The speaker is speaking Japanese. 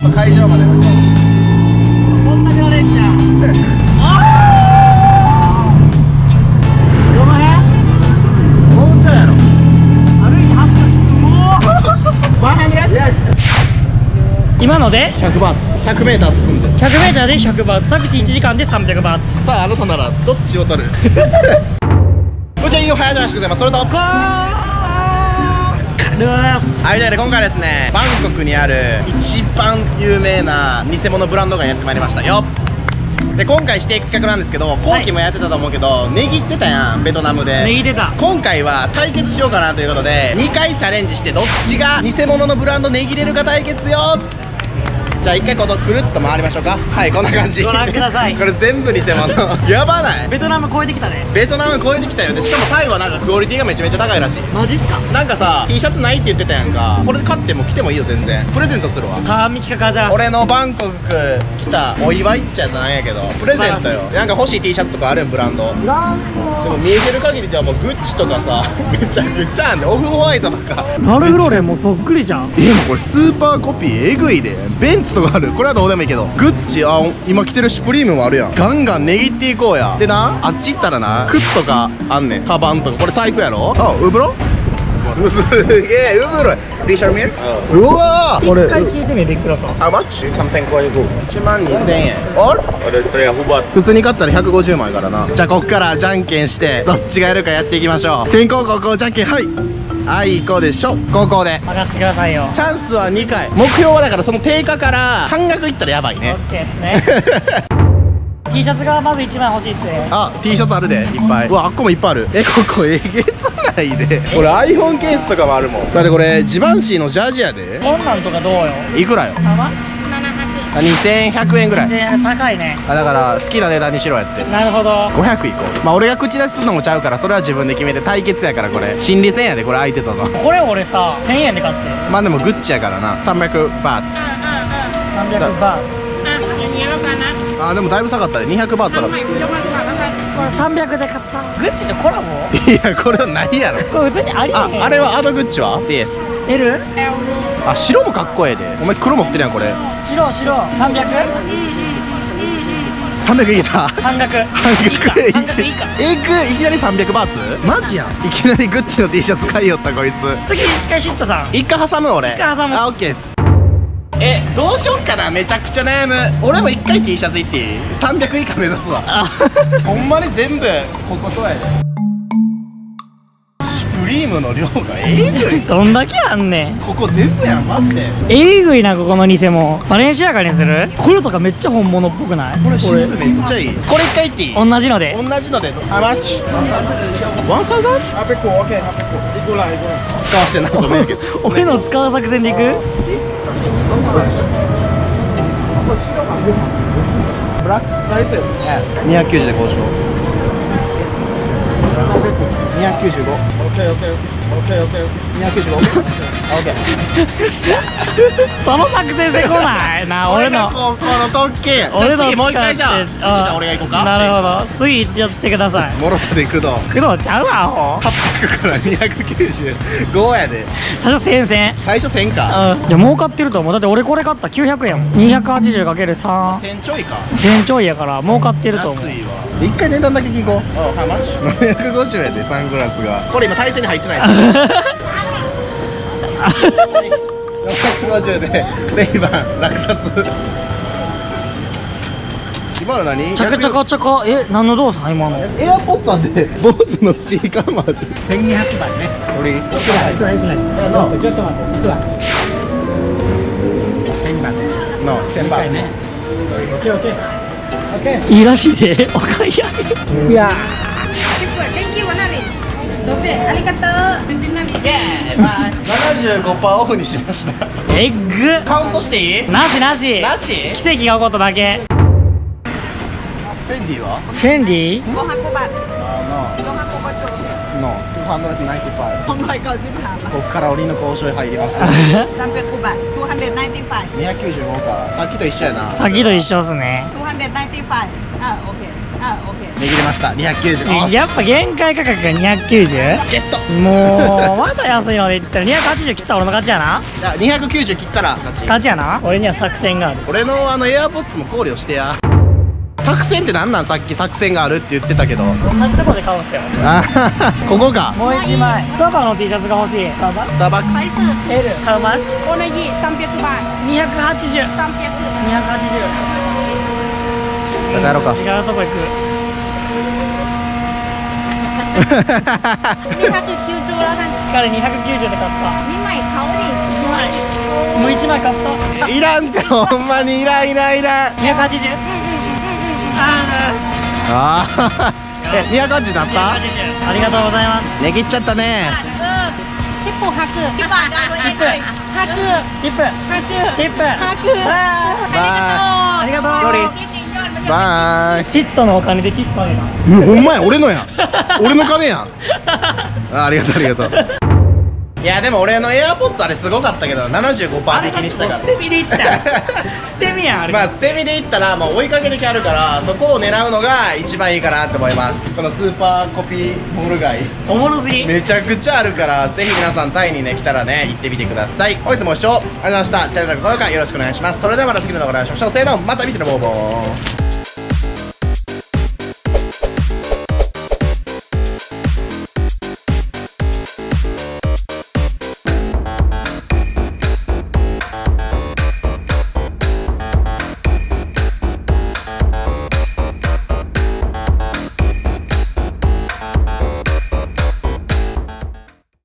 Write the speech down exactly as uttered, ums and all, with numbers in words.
会場まで向こう。 こんなに割れんじゃん。ああ。どの辺？ もうちょいやろ。 歩いてはっぷん。 ワンハンドレッ今のでひゃくバーツ。ひゃくメーター進んで。 ひゃくメーターでひゃくバーツ。タクシーいちじかんでさんびゃくバーツ。 さあ、あなたならどっちを取る？こんにちは、いいおはようございます。ございます。それと。はい、というわけで今回ですね、バンコクにある一番有名な偽物ブランドがやってまいりましたよ。で、今回していく企画なんですけど、後期もやってたと思うけど、値切ってたやん、ベトナムで。 値切ってた。今回は対決しようかなということで、にかいチャレンジしてどっちが偽物のブランド値切れるか対決よ。じゃあ一回このくるっと回りましょうか。はい、こんな感じ。 ご覧ください。 これ全部偽物。やばない？ ベトナム超えてきたね。 ベトナム超えてきたよ。で、しかもタイはなんかクオリティがめちゃめちゃ高いらしい。 マジっすか？ なんかさ、T シャツないって言ってたやんか。これ買っても着てもいいよ、全然。プレゼントするわ。 鏡きか飾ら。 俺のバンコク来たお祝いっちゃなんやけど、プレゼントよ。なんか欲しい T シャツとかあるん、ブランド。 ブランでも見えてる限りではもうグッチとかさ、めちゃくちゃあんで、オフホワイトとか。 ラルフローレンもそっくりじゃん。 え、もうこれスーパーコピーえぐいで。ベンツとかある。これはどうでもいいけど、グッチ、あ、今着てるシュプリームもあるやん。ガンガン値切っていこうや。でな、あっち行ったらな、靴とかあんねん。カバンとか。これ財布やろ。あ、ウブロすげえ、ウブロリシャーミル。うわー、これ一回聞いてみる、いくらか。 How much? Something for you. いちまんにせんえん。あれ Ada Tria Hubat. 普通に買ったらひゃくごじゅうまいからな。じゃあこっからじゃんけんしてどっちがやるかやっていきましょう。先攻後攻じゃんけん。はいはい、こうでしょ。後攻で任せてくださいよ。 チャンスはにかい。目標はだからその定価から半額いったらやばいね。 OK ですね。T シャツがまずいちまん欲しいっすね。 あ、T シャツあるで、いっぱい。うわ、あっこもいっぱいある。え、ここえげつないで。これ iPhone ケースとかもあるもん。だってこれジバンシーのジャージやで。 こんなんとかどうよ。 いくらよ。あ、にせんひゃくえんぐらい。 高いね。 あ、だから好きな値段にしろやって。 なるほど。 ごひゃくいこう。まあ俺が口出しするのもちゃうから、それは自分で決めて。対決やから、これ心理戦やで、これ相手との。 これ俺させんえんで買って。 まあでもグッチやからな。さんびゃくバーツ。 さんびゃくバーツ。 あ、でもだいぶ下がったで。にひゃくバーツ下がった。 これさんびゃくで買った。グッチとコラボ？ いや、これはないやろ。 これ普通にありえへん。 あ、あれはあのグッチは ディーエス。 L？ あ、白もかっこええで。お前黒持ってるやん、これ。 白白さんびゃく？ さんびゃくいけた。 半額。 半額でい半額いいか。 えぐいきなりさんびゃくバーツ。マジやん。いきなりグッチの T シャツ買いよったこいつ。 次一回シットさん。 一回挟む俺。 一回挟む。 あ、オッケーです。え、どうしよっかな。めちゃくちゃ悩む。俺も一回 T シャツいっていい？さんびゃく以下目指すわ。ほんまに全部ここそうやで。シュプリームの量がえぐい。 どんだけあんねん。 ここ全部やん、マジで。 えぐいな、ここの偽物。バレンシアガにする？これとかめっちゃ本物っぽくない？ これ質めっちゃいい。これ一回いっていい？ 同じので。 同じので。How much？ワンサウザン？はっぴゃく、オッケー、はっぴゃく。いくらいくら。使わしてんなごめんけど。 俺の使う作戦でいく？ ブラックサイズにひゃくきゅうじゅうで交渉。にひゃくきゅうじゅうご。オッケーオッケーオッケーオッケー。にひゃくきゅうじゅうご。オッケー。 その作戦で来ないな。俺の高校の特権や。 俺の次もう一回じゃあ。じゃあ俺が行こうか。 なるほど。次やってください。 もろたで工藤。 工藤ちゃうわアホ。 はっぴゃくからにひゃくきゅうじゅうごやで。 最初せんせん。 最初せんか。 うん。いや儲かってると思う。だって俺これ買ったきゅうひゃくえん。にひゃくはちじゅうかけるさん。 せんちょいか。 せんちょいやから儲かってると思う。 安いわ。一回値段だけ聞こう。あ、ハマチ。ななひゃくごじゅうやでサングラスが。これ今対戦に入ってない。ななひゃくごじゅうでレイバン落札。今の何？ ちゃかちゃかちゃか。え、何の動作今の？ エアポッドで坊主のスピーカーもある。 せんにひゃくばいね。 それいくらいくらいくらい。 のちょっと待って。いくら？せんばい。 のせんばいね。 オッケーオッケー。オッケー。いいらしいで。お買い上げ。いや。 Thank you, Wanari. どうせありがとう。全然何？ イエーイ。ななじゅうごパーセントオフにしました。 えっぐ。 カウントしていい？ なしなし。 なし？ 奇跡が起こっただけ。 フェンディは？ フェンディ？ ごはこばん。 あの。 ごはこばちょう。 のにひゃくきゅうじゅうご。 ほんまいかじゅうはち。 ここから折りの交渉入ります。 さんびゃくばん。にひゃくきゅうじゅうご。 にひゃくきゅうじゅうごか。さっきと一緒やな。 さっきと一緒っすね。 にひゃくきゅうじゅうご。あ、オッケー。 あ、オッケー。 値切りましたにひゃくきゅうじゅう。よしやっぱ限界価格がにひゃくきゅうじゅう。 ゲット。 もうまだ安いので言ったらにひゃくはちじゅう切ったら俺の勝ちやな。 じゃあにひゃくきゅうじゅう切ったら勝ち。 勝ちやな。俺には作戦がある。 俺のあのエアポッツも考慮してや。作戦ってなんなん？さっき作戦があるって言ってたけど。 同じとこで買うんすよ。 あははここか。 もう一枚スタバの T シャツが欲しい。スタバスターバックス。 Size L How much? 同じさんびゃくばん。 にひゃくはちじゅう。 さんびゃく。 にひゃくはちじゅう。 だからやろうか。 違うとこ行く。 にひゃくきゅうじゅうらはん。 彼にひゃくきゅうじゅうで買った。 にまい買おうで。いちまい。 もういちまい買った。 いらんってほんまにいらんいらんいらん。 にひゃくはちじゅう。あああえにひゃくはちじゅうだっーた？ ありがとうございます。 値切っちゃったね。 チップはく。 チップはく。 チップはく。 チップはく。 あバーありがとう。 よりイバーイ。 チットのお金でチップあげた。 うほんまや俺のやん俺の金やん。あありがとうありがとう。いやでも俺のエアポッツあれすごかったけど ななじゅうごパーセント 引きにしたから捨て身でいった捨て身やんあれ。 まあ捨て身でいったらもう追いかけてきあるからそこを狙うのが一番いいかなって思います。このスーパーコピーモール街おもろすぎ。 めちゃくちゃあるからぜひ皆さんタイにね来たらね行ってみてください。本日もご視聴ありがとうございました。チャンネルの高評価よろしくお願いします。それではまた次の動画でお会いしましょう。せーのまた見てねボーボー。